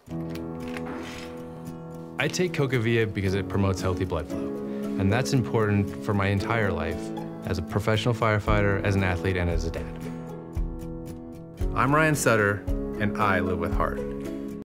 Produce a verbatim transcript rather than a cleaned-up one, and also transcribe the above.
I take CocoaVia because it promotes healthy blood flow, and that's important for my entire life as a professional firefighter, as an athlete, and as a dad. I'm Ryan Sutter, and I live with heart.